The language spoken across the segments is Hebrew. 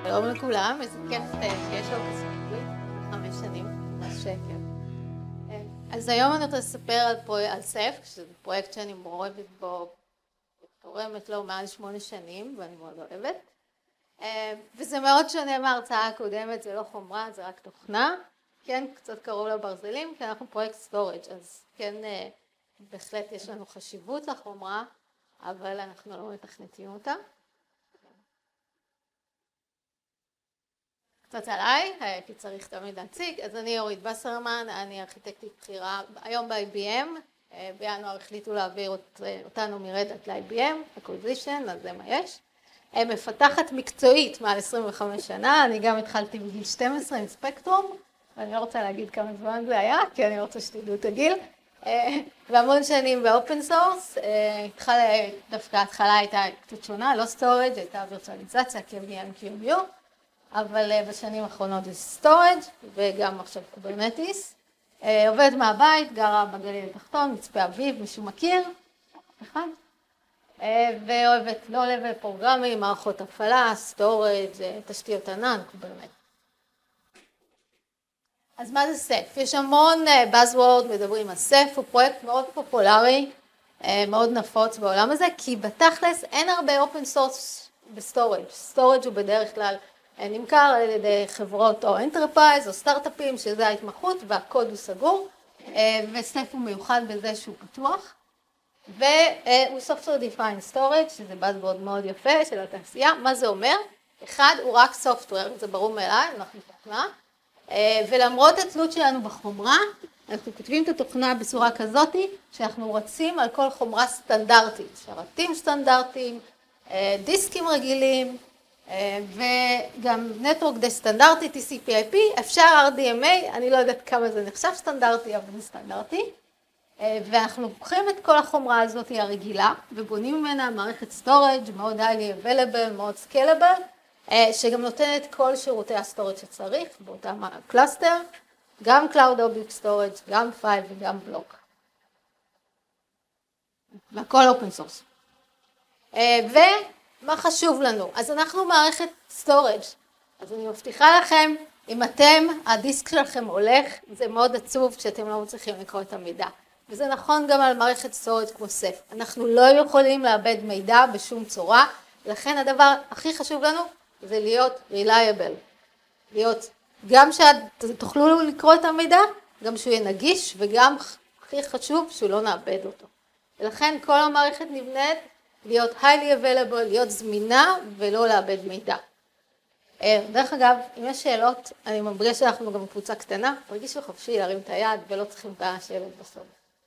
שלום לכולם, איזה כיף שיש לו כספי 5 שנים, ממש שקר. אז היום אני רוצה לספר על Ceph, שזה פרויקט שאני מעורבת בו, תורמת לו מעל 8 שנים, ואני מאוד אוהבת. וזה מאוד שונה מההרצאה הקודמת, זה לא חומרה, זה רק תוכנה. כן, קצת קרוב לברזלים, כי אנחנו פרויקט סטורג', אז כן, בהחלט יש לנו חשיבות לחומרה, אבל אנחנו לא מתכנתים אותה. קצת עליי, כי צריך תמיד להציג. אז אני אורית Wasserman, אני ארכיטקטית בכירה היום ב-IBM. בינואר החליטו להעביר אותנו מרדאט ל-IBM, acquisition, אז זה מה יש. מפתחת מקצועית מעל 25 שנה, אני גם התחלתי בגיל 12 עם ספקטרום, ואני לא רוצה להגיד כמה זמן זה היה, כי אני רוצה שתדעו את הגיל. והמון שנים באופן סורס, דווקא ההתחלה הייתה קצת שונה, לא סטורג', הייתה וירטואליזציה, KVM, QMU, אבל בשנים האחרונות זה סטורג' וגם עכשיו קוברנטיס. עובדת מהבית, גרה בגליל התחתון, מצפה אביב, מישהו מכיר? אחד? ואוהבת לא לבל פרוגרמים, מערכות הפעלה, סטורג', תשתיות ענן, קוברנטיס. אז מה זה Ceph? יש המון buzzword, מדברים על Ceph, הוא פרויקט מאוד פופולרי, מאוד נפוץ בעולם הזה, כי בתכלס אין הרבה open source בסטורג'. סטורג' הוא בדרך כלל נמכר על ידי חברות או enterprise או סטארט-אפים, שזה ההתמחות, והקוד הוא סגור, ו-Ceph הוא מיוחד בזה שהוא פתוח, והוא software defined storage, שזה buzzword מאוד יפה של התעשייה. מה זה אומר? אחד, הוא רק software, זה ברור מאליי, אנחנו תוכנה, ולמרות התלות שלנו בחומרה, אנחנו כותבים את התוכנה בצורה כזאת, שאנחנו רצים על כל חומרה סטנדרטית, שרתים סטנדרטיים, דיסקים רגילים, וגם נטוורק די סטנדרטי, TCP/IP, אפשר RDMA, אני לא יודעת כמה זה נחשב סטנדרטי, אבל זה סטנדרטי. ואנחנו לוקחים את כל החומרה הזאת הרגילה, ובונים ממנה מערכת סטורג' מאוד highly available, מאוד scalable, שגם נותנת כל שירותי הסטורג' שצריך, באותה קלאסטר, גם Cloud Object Storage, גם פייל וגם בלוק. והכל open source. ומה חשוב לנו? אז אנחנו מערכת סטורג', אז אני מבטיחה לכם, אם הדיסק שלכם הולך, זה מאוד עצוב שאתם לא מצליחים לקרוא את המידע. וזה נכון גם על מערכת סטורג' כמו Ceph. אנחנו לא יכולים לאבד מידע בשום צורה, לכן הדבר הכי חשוב לנו זה להיות reliable. להיות גם שתוכלו לקרוא את המידע, גם שהוא יהיה נגיש, וגם הכי חשוב שהוא לא נאבד אותו. ולכן כל המערכת נבנית להיות highly available, להיות זמינה ולא לאבד מידע. דרך אגב, אם יש שאלות, אני מבריאה שאנחנו גם קבוצה קטנה, תרגישו חופשי להרים את היד ולא צריכים את השאלות בסוף.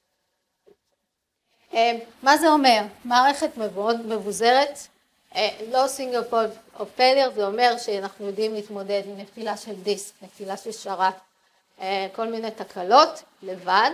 מה זה אומר? מערכת מאוד מבוזרת, לא single point of failure, זה אומר שאנחנו יודעים להתמודד עם נפילה של דיסק, נפילה של שרת, כל מיני תקלות לבד,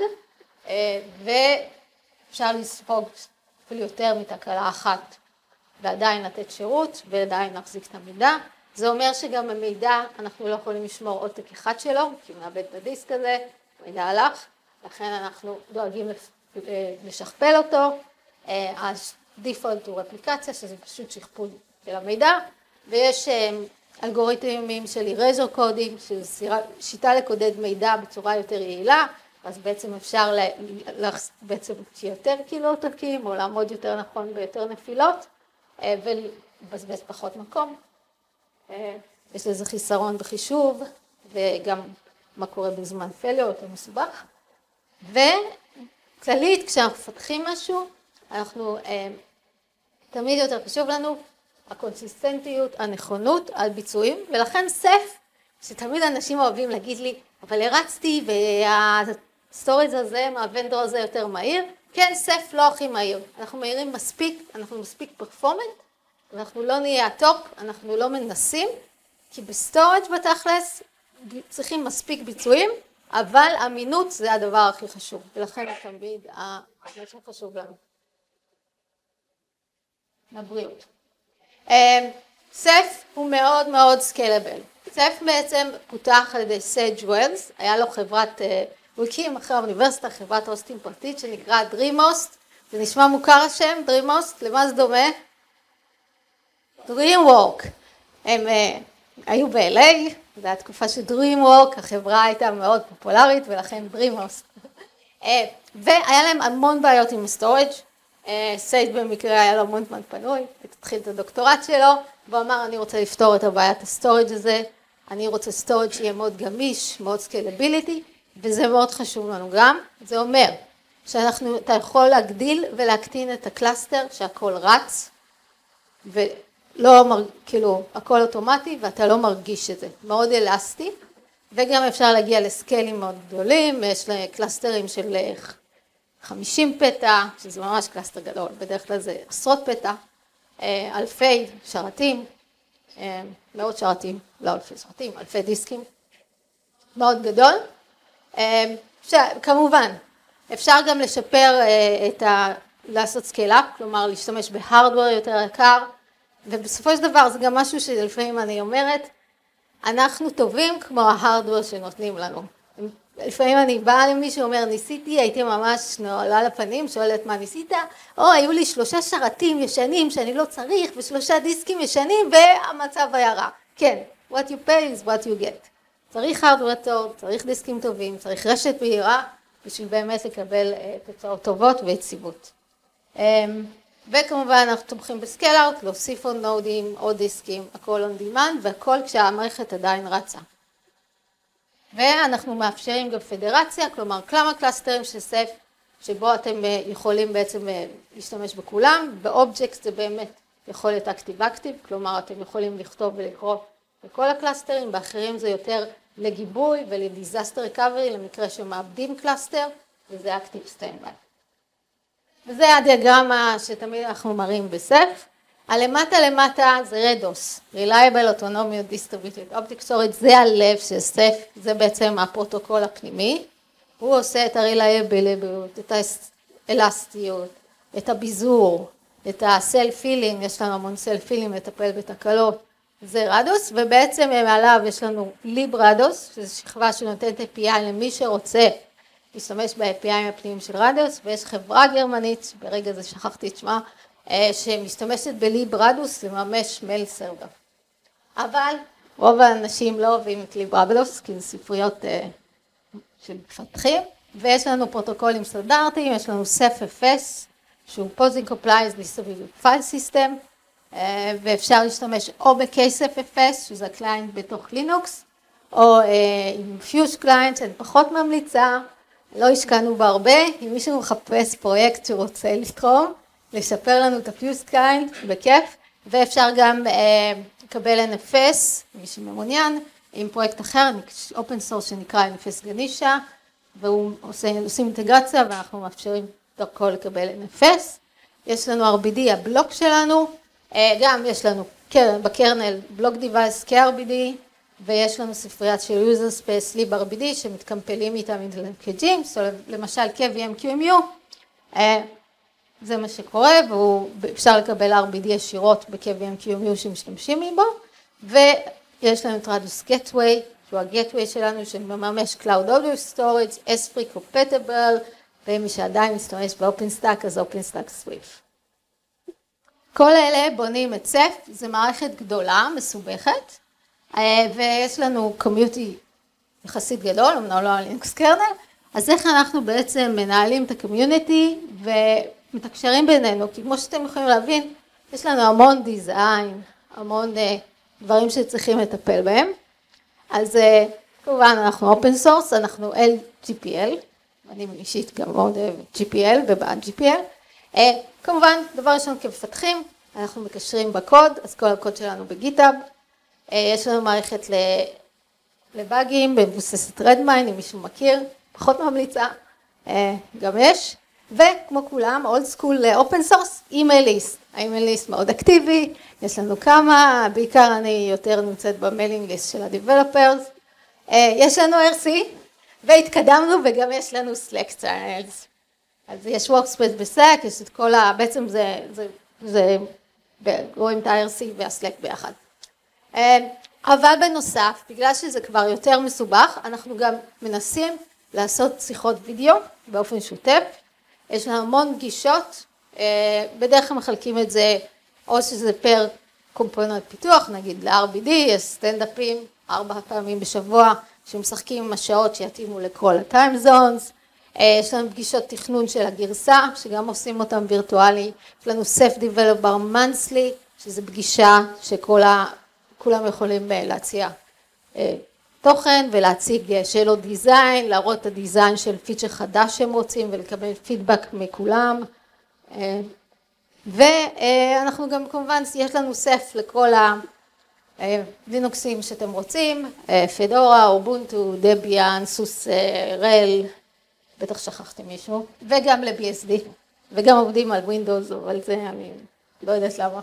ואפשר לספוג אפילו יותר מתקלה אחת, ועדיין לתת שירות, ועדיין להחזיק את המידע. זה אומר שגם המידע, אנחנו לא יכולים לשמור עותק אחד שלו, כי הוא מאבד את הדיסק הזה, מידע הלך, לכן אנחנו דואגים לשכפל אותו. ה-default הוא רפליקציה, שזה פשוט שכפול של המידע, ויש אלגוריתמים של erasure coding, שזה שיטה לקודד מידע בצורה יותר יעילה, אז בעצם אפשר בעצם יותר עותקים, או לעמוד יותר נכון ביותר נפילות, ולבזבז פחות מקום. יש לזה חיסרון בחישוב, וגם מה קורה בזמן failure, יותר מסובך. וכללית, כשאנחנו מפתחים משהו, אנחנו תמיד יותר חשוב לנו הקונסיסטנטיות, הנכונות על ביצועים, ולכן Ceph, שתמיד אנשים אוהבים להגיד לי, אבל הרצתי והסטורג' הזה מהוונדור הזה יותר מהיר, כן, Ceph לא הכי מהיר, אנחנו מהירים מספיק, אנחנו מספיק פרפורמנט, אנחנו לא נהיה הטופ, אנחנו לא מנסים, כי בסטורג' בתכלס צריכים מספיק ביצועים, אבל אמינות זה הדבר הכי חשוב, ולכן תמיד מה שחשוב לנו. לבריאות. Ceph הוא מאוד מאוד סקיילבל. Ceph בעצם פותח על ידי סייג' ווילס, היה לו חברת, הוא הקים אחרי האוניברסיטה, חברת הוסטים פרטית שנקרא DreamHost, זה נשמע מוכר השם, DreamHost, למה זה דומה? DreamWork. הם היו ב-LA, זו הייתה תקופה של DreamWorks, החברה הייתה מאוד פופולרית ולכן DreamWorks. והיה להם המון בעיות עם הסטורג'. סייד במקרה היה לו המון זמן פנוי, התחיל את הדוקטורט שלו, והוא אמר אני רוצה לפתור את הבעיית הסטורג' הזה, אני רוצה סטורג' שיהיה מאוד גמיש, מאוד סקיילביליטי, וזה מאוד חשוב לנו גם. זה אומר שאתה יכול להגדיל ולהקטין את הקלאסטר שהכל רץ, ולא, כאילו, הכל אוטומטי ואתה לא מרגיש את זה. מאוד אלסטי, וגם אפשר להגיע לסקיילים מאוד גדולים, יש קלאסטרים של 50 פטה, שזה ממש קלאסטר גדול, בדרך כלל זה עשרות פטה, אלפי שרתים, מאות שרתים, לא אלפי שרתים, אלפי דיסקים, מאוד גדול. כמובן, אפשר גם לשפר לעשות סקייל-אפ, כלומר להשתמש בהארדוור יותר יקר, ובסופו של דבר זה גם משהו שלפעמים אני אומרת, אנחנו טובים כמו ההארדוור שנותנים לנו. לפעמים אני באה למישהו אומר ניסיתי, הייתי ממש נועלה לפנים, שואלת מה ניסית? היו לי 3 שרתים ישנים שאני לא צריך, ו3 דיסקים ישנים, והמצב היה רע. כן, what you pay is what you get. צריך הארדוור טוב, צריך דיסקים טובים, צריך רשת בהירה, בשביל באמת לקבל תוצאות טובות ויציבות. וכמובן אנחנו תומכים בסקייל-אאוט, להוסיף עוד נודים, עוד דיסקים, הכל on demand, והכל כשהמערכת עדיין רצה. ואנחנו מאפשרים גם פדרציה, כלומר כמה קלאסטרים של סף, שבו אתם יכולים בעצם להשתמש בכולם. באובייקט זה באמת יכול להיות אקטיב-אקטיב, כלומר אתם יכולים לכתוב ולקרוא בכל הקלאסטרים, באחרים זה יותר לגיבוי ולדיזסטר ריקאברי, למקרה שמאבדים קלאסטר, וזה אקטיב סטנדביי. וזה הדיאגרמה שתמיד אנחנו מראים בסף. הלמטה זה רדוס, Reliable Autonomous Distributed Object Storage, זה הלב של סף, זה בעצם הפרוטוקול הפנימי. הוא עושה את ה-reliability, את האלסטיות, את הביזור, את ה-self-filling, יש לנו המון self-filling לטפל בתקלות, זה רדוס, ובעצם מעליו יש לנו ליב רדוס, שזו שכבה שנותנת API למי שרוצה להשתמש ב-API הפנימיים של רדוס, ויש חברה גרמנית, ברגע זה שכחתי את שמה, שמשתמשת בליב רדוס לממש מייל סרבר. אבל רוב האנשים לא אוהבים את ליב רדוס, כי זה ספריות של מפתחים, ויש לנו פרוטוקולים סטנדרטיים, יש לנו Ceph FS, שהוא Posing Compliance Distributed filesystem, ואפשר להשתמש או ב-Ceph FS, שזה הקליינט בתוך לינוקס, או עם Fuse Client, אני פחות ממליצה, לא השקענו בה הרבה, אם מישהו מחפש פרויקט שרוצה לתרום, לשפר לנו את ה-Fuse Client בכיף, ואפשר גם לקבל NFS, מי שמעוניין, עם פרויקט אחר, open source שנקרא NFS גנישה, והוא עושים אינטגרציה, ואנחנו מאפשרים דרכו לקבל NFS. יש לנו RBD, הבלוק שלנו, גם יש לנו בקרנל בלוק דיווייס כ-RBD, ויש לנו ספריית של user space lib RBD, שמתקמפלים איתם כג'ים, למשל כ-VMQMU, זה מה שקורה, ואפשר לקבל RBD ישירות ב-KVMQMU שמשתמשים בו, ויש לנו את רדיוס Gateway, שהוא ה-Gateway שלנו שמממש Cloud Audio Storage, S3 Compatible, ומי שעדיין משתמש ב-OpenStack, אז OpenStack Swift. כל אלה בונים את Ceph, זו מערכת גדולה, מסובכת, ויש לנו קומיוטי יחסית גדול, אמנם לא על לינוקס קרנל, אז איך אנחנו בעצם מנהלים את הקומיוניטי ומתקשרים בינינו, כי כמו שאתם יכולים להבין, יש לנו המון דיזיין, המון דברים שצריכים לטפל בהם. אז כמובן אנחנו אופן סורס, אנחנו LGPL, אני אישית גם מאוד אוהבת GPL ובעד GPL. כמובן, דבר ראשון כמפתחים, אנחנו מקשרים בקוד, אז כל הקוד שלנו בגיטאב. יש לנו מערכת לבאגים, מבוססת רדמיין, אם מישהו מכיר, פחות ממליצה, גם יש. וכמו כולם, אולד סקול לאופן סורס, אימייל ליסט. האימייל ליסט מאוד אקטיבי, יש לנו כמה, בעיקר אני יותר נמצאת במיילינג ליסט של הדבלופרס. יש לנו RC, והתקדמנו וגם יש לנו Slack channels. אז יש workspace בסלאק, יש את כל בעצם זה רואים את ה-RC וה-Slack ביחד. אבל בנוסף, בגלל שזה כבר יותר מסובך, אנחנו גם מנסים לעשות שיחות וידאו באופן שוטף. יש לנו המון גישות, בדרך כלל מחלקים את זה, או שזה פר קומפוננט פיתוח, נגיד ל-RBD, יש סטנדאפים 4 פעמים בשבוע, שמשחקים עם השעות שיתאימו לכל ה-time zones, יש לנו פגישות תכנון של הגרסה, שגם עושים אותם וירטואלי, יש לנו Ceph Developer Monthly, שזה פגישה שכולם יכולים להציע תוכן ולהציג שאלות דיזיין, להראות את הדיזיין של פיצ'ר חדש שהם רוצים ולקבל פידבק מכולם. ואנחנו גם כמובן, יש לנו Ceph לכל הלינוקסים שאתם רוצים, פדורה, אובונטו, דביאן, סוס, רל, בטח שכחתי מישהו, וגם ל-BSD, וגם עובדים על Windows, אבל זה אני לא יודעת למה.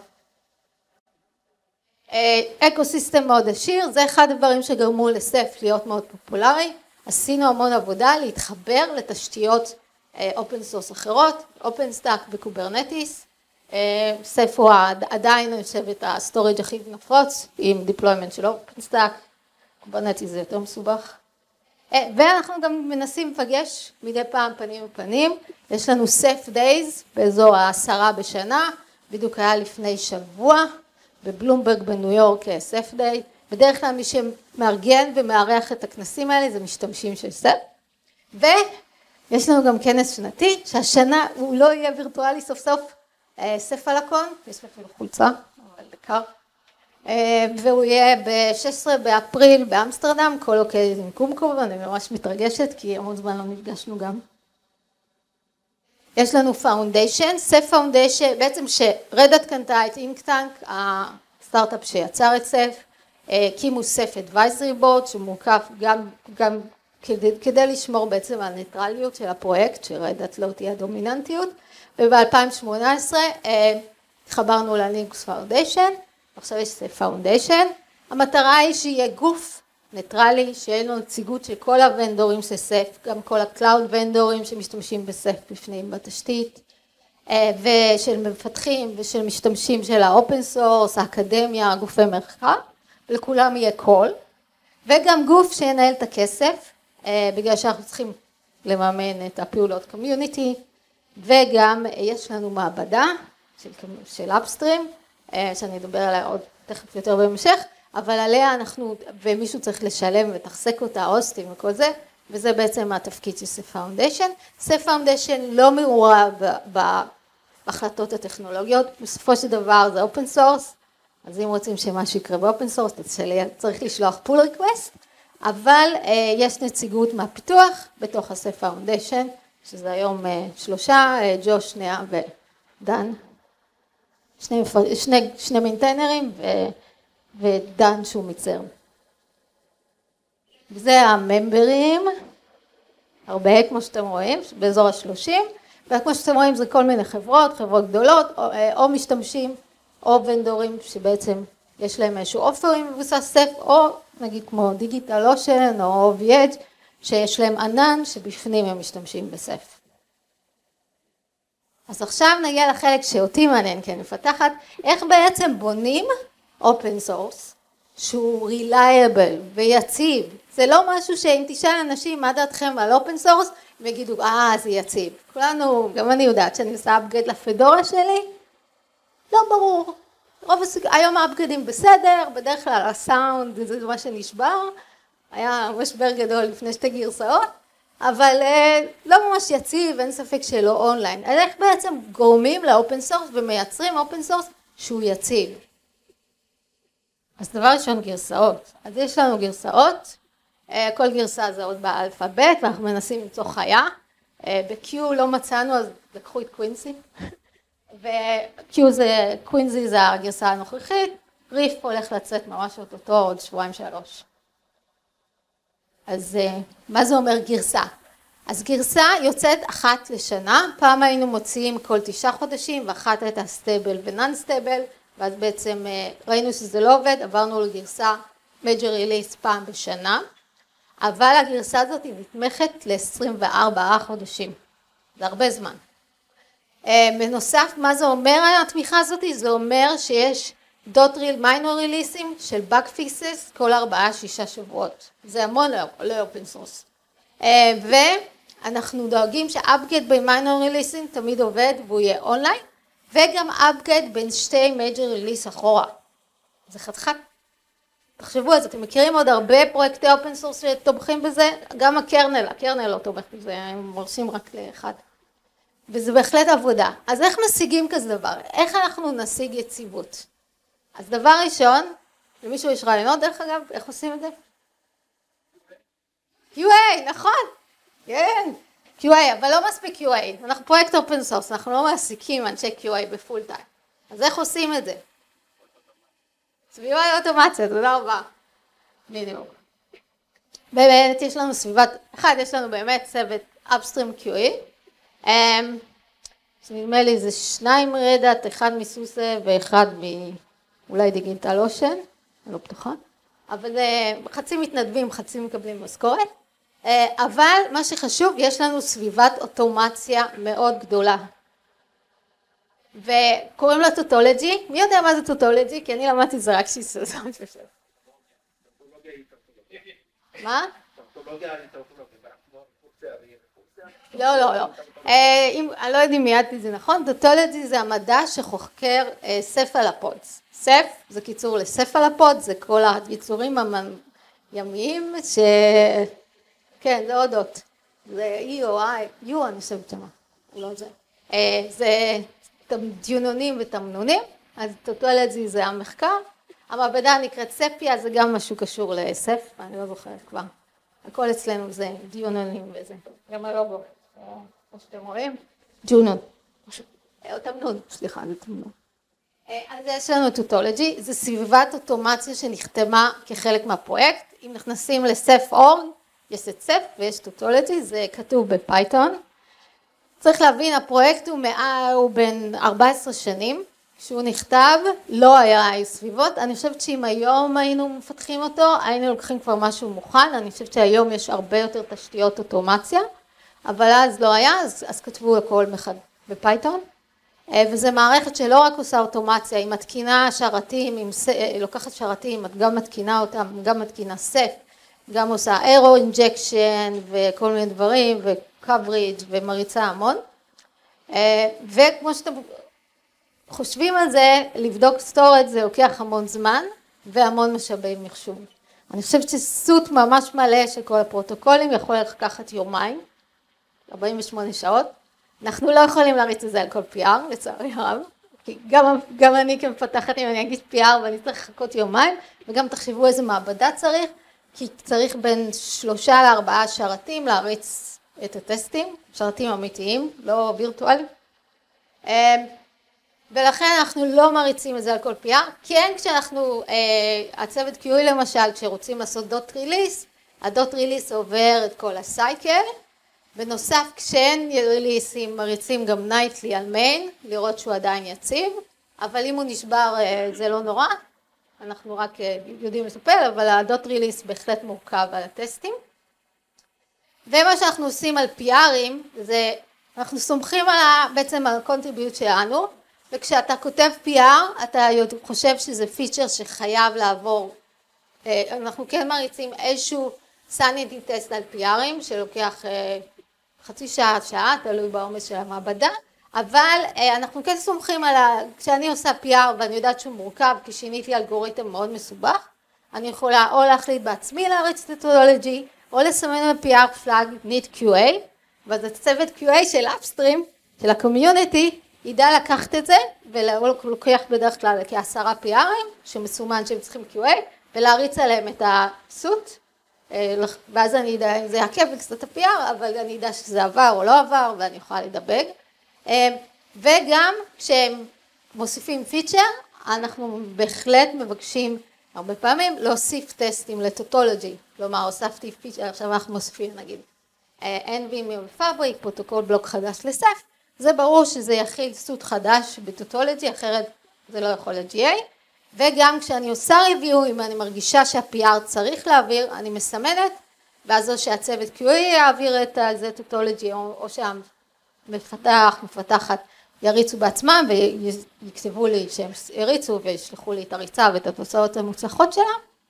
אקוסיסטם מאוד עשיר, זה אחד הדברים שגרמו ל-Ceph להיות מאוד פופולרי. עשינו המון עבודה להתחבר לתשתיות אופן סורס אחרות, OpenStack וקוברנטיס. Ceph הוא עדיין אני חושבת הסטורג' הכי נפוץ עם deployment של OpenStack, קוברנטיס זה יותר מסובך. ואנחנו גם מנסים לפגש מדי פעם פנים ופנים. יש לנו Ceph Days באזור 10 בשנה, בדיוק היה לפני שבוע. בבלומברג בניו יורק Ceph Day, בדרך כלל מי שמארגן ומארח את הכנסים האלה זה משתמשים של Ceph, ויש לנו גם כנס שנתי, שהשנה הוא לא יהיה וירטואלי סוף סוף, Ceph על הקון, יש אפילו חולצה, אבל דקר, והוא יהיה ב-16 באפריל באמסטרדם, כל אוקיי עם קומקום, אני ממש מתרגשת כי המון זמן לא נפגשנו גם. יש לנו פאונדיישן, Ceph פאונדיישן, בעצם שרדאט קנתה את אינקטנק, הסטארט-אפ שיצר את Ceph, הקימו Ceph Advisory Board, שמורכב גם כדי לשמור בעצם על ניטרליות של הפרויקט, שרדאט לא תהיה דומיננטיות, וב-2018 התחברנו ללינוקס פאונדיישן, עכשיו יש Ceph פאונדיישן, המטרה היא שיהיה גוף ניטרלי, שיהיה לנו נציגות של כל הוונדורים של Ceph, גם כל הקלאוד ונדורים שמשתמשים ב-Ceph בפנים בתשתית, ושל מפתחים ושל משתמשים של האופן סורס, האקדמיה, גופי מחקר, ולכולם יהיה קול, וגם גוף שינהל את הכסף, בגלל שאנחנו צריכים לממן את הפעולות קומיוניטי, וגם יש לנו מעבדה של אפסטרים, שאני אדבר עליה עוד תכף יותר בהמשך, אבל עליה אנחנו, ומישהו צריך לשלם ותחזק אותה, הוסטים וכל זה, וזה בעצם התפקיד של Ceph פאונדיישן. Ceph פאונדיישן לא מעורב בהחלטות הטכנולוגיות, בסופו של דבר זה אופן סורס, אז אם רוצים שמשהו יקרה באופן סורס, צריך לשלוח פול ריקווסט, אבל יש נציגות מהפיתוח בתוך ה-Ceph פאונדיישן, שזה היום 3, ג'וש, נאה ודן, שני מיינטיינרים ודן שהוא מיצר. וזה הממברים, הרבה כמו שאתם רואים, באזור ה-30, וכמו שאתם רואים זה כל מיני חברות גדולות, או משתמשים, או ונדורים שבעצם יש להם איזשהו אופרים מבוסס Ceph, או נגיד כמו דיגיטל אושן או OVH, שיש להם ענן שבפנים הם משתמשים ב-Ceph. אז עכשיו נגיע לחלק שאותי מעניין, כי אני מפתחת, איך בעצם בונים אופן סורס, שהוא reliable ויציב. זה לא משהו שאם תשאל אנשים מה דעתכם על אופן סורס, הם יגידו, זה יציב. כולנו, גם אני יודעת שאני עושה אפגרייד לפדורה שלי, לא ברור. היום האפגריידים בסדר, בדרך כלל הסאונד זה מה שנשבר, היה משבר גדול לפני 2 גרסאות, אבל לא ממש יציב, אין ספק שלא אונליין. אז איך בעצם גורמים לאופן סורס ומייצרים אופן סורס שהוא יציב? אז דבר ראשון גרסאות. אז יש לנו גרסאות, כל גרסה זה עוד באלפאבית, ואנחנו מנסים למצוא חיה. ב-Q לא מצאנו, אז לקחו את קווינסי. ו-Q זה, קווינסי זה הגרסה הנוכחית, ריף הולך לצאת ממש אותו עוד 2-3 שבועות. אז מה זה אומר גרסה? אז גרסה יוצאת אחת לשנה, פעם היינו מוציאים כל 9 חודשים, ואחת הייתה סטייבל ונון סטייבל, ואז בעצם ראינו שזה לא עובד, עברנו לגרסה major release פעם בשנה, אבל הגרסה הזאת היא נתמכת ל-24 חודשים, זה הרבה זמן. בנוסף, מה זה אומר התמיכה הזאת? זה אומר שיש minor releases של bug fixes כל 4-6 שבועות. זה המון ל-open source. ואנחנו דואגים ש-upgrade ב-minor releases תמיד עובד והוא יהיה אונליין, וגם upgrade בין 2 major release אחורה. זה חתיכת, תחשבו על זה, אתם מכירים עוד הרבה פרויקטי אופן סורס שתומכים בזה, גם הקרנל לא תומך בזה, הם מורשים רק לאחד. וזה בהחלט עבודה. אז איך משיגים כזה דבר? איך אנחנו נשיג יציבות? אז דבר ראשון, למישהו יש רעיונות, דרך אגב, איך עושים את זה? QA, נכון, כן, QA, אבל לא מספיק QA, אנחנו פרויקט אופן סורס, אנחנו לא מעסיקים אנשי QA בפול טיים. אז איך עושים את זה? סביבה לאוטומציה, תודה רבה. בדיוק. באמת יש לנו סביבת, יש לנו באמת צוות upstream QA, נדמה לי זה 2 רדאט, 1 מסוסה ואחד אולי דיגיטל אושן, אני לא בטוחה, אבל חצי מתנדבים, חצי מקבלים משכורת, אבל מה שחשוב, יש לנו סביבת אוטומציה מאוד גדולה. וקוראים לה טוטולוגי, מי יודע מה זה טוטולוגי? כי אני למדתי זה רק שיסוס. מה? לא. אני לא יודעת אם מיידתי זה נכון, טוטולוגי זה המדע שחוקר ספלופודס. סף זה קיצור לספלופוד, זה כל היצורים הימיים כן, זה עוד אות. זה E או I, אני חושבת שמה, לא זה. זה דיונונים ותמנונים, אז טוטולוגי זה המחקר. המעבדה נקראת ספיה, זה גם משהו קשור לסף, אני לא זוכרת כבר. הכל אצלנו זה דיונונים וזה. גם הלוגו, כמו שאתם רואים, ג'ונון. או תמנון, סליחה, זה תמנון. אז יש לנו טוטולוגי, זה סביבת אוטומציה שנחתמה כחלק מהפרויקט. אם נכנסים לסף אורג, יש את סף ויש טוטולוגי, זה כתוב בפייתון. צריך להבין, הפרויקט הוא בין 14 שנים, כשהוא נכתב, לא היה סביבות, אני חושבת שאם היום היינו מפתחים אותו, היינו לוקחים כבר משהו מוכן, אני חושבת שהיום יש הרבה יותר תשתיות אוטומציה, אבל אז לא היה, אז כתבו הכל בפייתון, וזה מערכת שלא רק עושה אוטומציה, היא מתקינה שרתים, לוקחת שרתים, גם מתקינה אותם, גם מתקינה סף, גם עושה אירו אינג'קשן וכל מיני דברים, ו-coverage ומריצה המון, וכמו שאתם חושבים על זה, לבדוק סטורג' זה לוקח המון זמן והמון משאבי מחשוב. אני חושבת שסוט ממש מלא של כל הפרוטוקולים יכול לקחת יומיים, 48 שעות. אנחנו לא יכולים להריץ את זה על כל PR, לצערי הרב. כי גם אני כמפתחת, אם אני אגיד PR ואני צריך לחכות יומיים, וגם תחשבו איזה מעבדה צריך, כי צריך בין 3 ל4 שרתים להריץ את הטסטים, שרתים אמיתיים, לא וירטואליים. ולכן אנחנו לא מריצים את זה על כל PR, כן כשאנחנו, הצוות QA למשל, כשרוצים לעשות דוט ריליס, הדוט ריליס עובר את כל הסייקל, בנוסף כשאין ריליסים מריצים גם נייטלי על מיין, לראות שהוא עדיין יציב, אבל אם הוא נשבר זה לא נורא, אנחנו רק יודעים לטפל, אבל הדוט ריליס בהחלט מורכב על הטסטים. ומה שאנחנו עושים על PR'ים, זה אנחנו סומכים בעצם על הקונטריביוט שלנו, וכשאתה כותב PR, אתה חושב שזה פיצ'ר שחייב לעבור, אנחנו כן מריצים איזשהו סניטי טסט על PR'ים, שלוקח חצי שעה, תלוי בעומס של המעבדה, אבל אנחנו כן סומכים על, כשאני עושה PR ואני יודעת שהוא מורכב, כי שיניתי אלגוריתם מאוד מסובך, אני יכולה או להחליט בעצמי להריץ את הטודולוגי, או לסמן ב-PR פלאג need QA, ואז הצוות QA של אפסטרים, של הקומיוניטי, ידע לקחת את זה, ולוקח בדרך כלל כ10 PR'ים, שמסומן שהם צריכים QA, ולהריץ עליהם את הסוט, ואז אני אדע אם זה יעכב קצת ה-PR, אבל אני אדע שזה עבר או לא עבר, ואני יכולה לדבג. וגם כשהם מוסיפים פיצ'ר, אנחנו בהחלט מבקשים הרבה פעמים להוסיף טסטים לטוטולוגי. כלומר, הוספתי פיצ'ר, עכשיו אנחנו מוסיפים נגיד NVMe בפאבריק, פרוטוקול בלוק חדש לסף, זה ברור שזה יכיל סוט חדש בטוטולוגי, אחרת זה לא יכול ל-GA. וגם כשאני עושה ריוויו, אם אני מרגישה שה-PR צריך להעביר, אני מסמנת, ואז או שהצוות QA יעביר את זה טוטולוגי, או מפתחת יריצו בעצמם ויקצבו לי שהם יריצו וישלחו לי את הריצה ואת התוצאות המוצלחות שלה.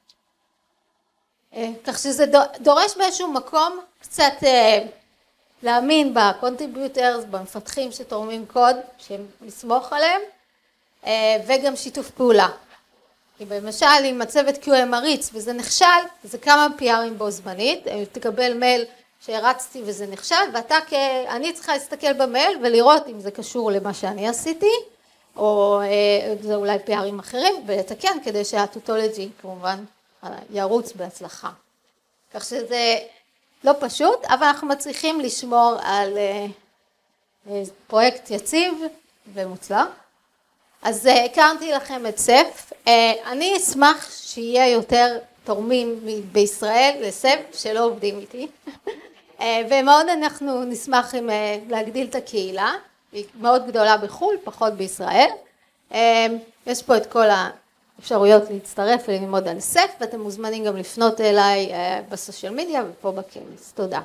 כך שזה דורש באיזשהו מקום קצת להאמין בקונטריביוטרס, במפתחים שתורמים קוד, שהם לסמוך עליהם, וגם שיתוף פעולה. כי למשל, אם הצוות QA מריץ וזה נכשל, זה כמה PR'ים בו זמנית, תקבל מייל שהרצתי וזה נכשל, אני צריכה להסתכל במייל ולראות אם זה קשור למה שאני עשיתי, או זה אולי PR'ים אחרים, ולתקן כדי שהטוטולוגי כמובן ירוץ בהצלחה. כך שזה לא פשוט, אבל אנחנו מצליחים לשמור על פרויקט יציב ומוצלח. אז הכרתי לכם את סף. אני אשמח שיהיה יותר תורמים בישראל לסף שלא עובדים איתי. ומאוד אנחנו נשמח להגדיל את הקהילה. היא מאוד גדולה בחו"ל, פחות בישראל. יש פה את כל האפשרויות להצטרף וללמוד על סף, ואתם מוזמנים גם לפנות אליי בסושיאל מדיה ופה בכנס. תודה.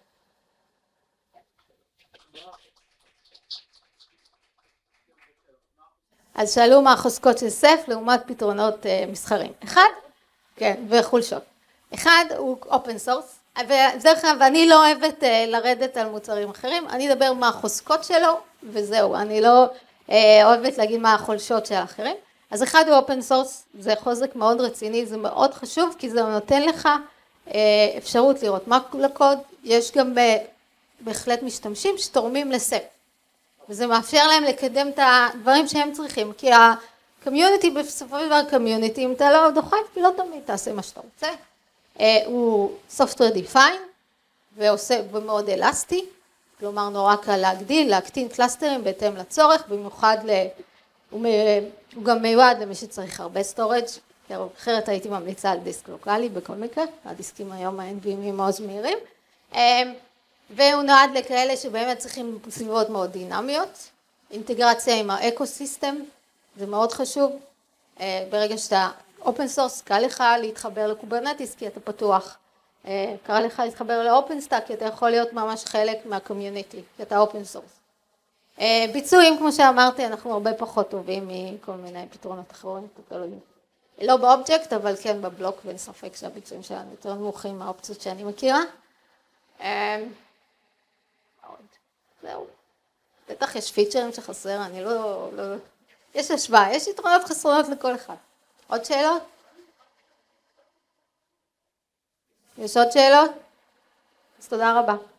אז שאלו מה החוזקות של סף לעומת פתרונות מסחרים. אחד, כן, וחולשות. אחד הוא אופן סורס, ודרך כלל, ואני לא אוהבת לרדת על מוצרים אחרים, אני אדבר מה החוזקות שלו, וזהו, אני לא אוהבת להגיד מה החולשות של האחרים. אז אחד הוא אופן סורס, זה חוזק מאוד רציני, זה מאוד חשוב, כי זה נותן לך אפשרות לראות מה לקוד, יש גם בהחלט משתמשים שתורמים לסף. וזה מאפשר להם לקדם את הדברים שהם צריכים, כי הקומיוניטי בסופו של דבר קומיוניטי, אם אתה לא דוחף, לא תמיד תעשה מה שאתה רוצה. הוא software defined, ומאוד אלסטי, כלומר נורא קל להגדיל, להקטין קלאסטרים בהתאם לצורך, במיוחד הוא גם מיועד למי שצריך הרבה storage, אחרת הייתי ממליצה על דיסק לוקלי בכל מקרה, הדיסקים היום ה-NVMe מאוד מהירים. והוא נועד לכאלה שבאמת צריכים סביבות מאוד דינמיות, אינטגרציה עם האקוסיסטם, זה מאוד חשוב, ברגע שאתה אופן סורס, קל לך להתחבר לקוברנטיס כי אתה פתוח, קל לך להתחבר לאופן סטאק כי אתה יכול להיות ממש חלק מהקומיוניטי, כי אתה אופן סורס. ביצועים, כמו שאמרתי, אנחנו הרבה פחות טובים מכל מיני פתרונות אחרים, לא באובייקט, אבל כן בבלוק, ואין ספק שהביצועים שלנו יותר נמוכים מהאופציות שאני מכירה. זהו. בטח יש פיצ'רים שחסר, אני לא... יש השוואה, יש יתרונות חסרונות לכל אחד. עוד שאלות? יש עוד שאלות? אז תודה רבה.